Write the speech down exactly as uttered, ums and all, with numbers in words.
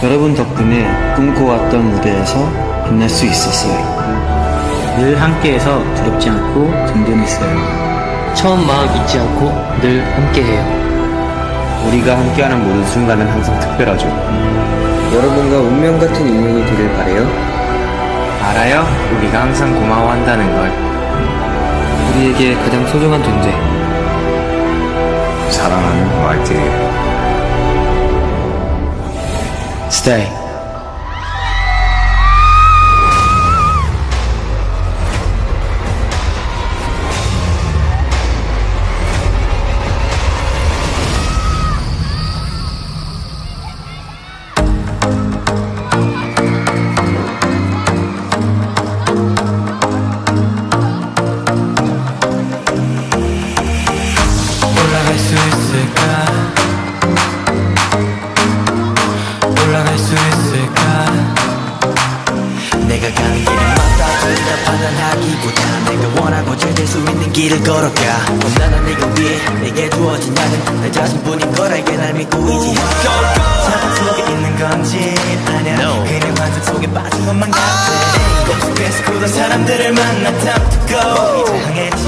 여러분 덕분에 꿈꿔왔던 무대에서 빛날 수 있었어요. 늘 함께해서 두렵지 않고 든든했어요. 처음 마음 잊지 않고 늘 함께해요. 우리가 함께하는 모든 순간은 항상 특별하죠. 여러분과 운명 같은 인연이 되길 바래요. 알아요? 우리가 항상 고마워한다는 걸. 우리에게 가장 소중한 존재. 사랑하는 말들이에요. Stay. 올라갈 수 있을까? 올라갈 수 있을까? 내가 가는 길마다 둘다 판단하기보다 내가 원하고 즐길 수 있는 길을 걸어가. 나는 네가 위해 내게 주어진 약은 내 자신뿐인 걸 알게 날 믿고 의지해. 상상 속에 있는 건지 아냐 no. 그냥 환상 속에 빠진 것만 같아. 꿈속에서 굳은 사람들을 만나 time to go. 이제 향해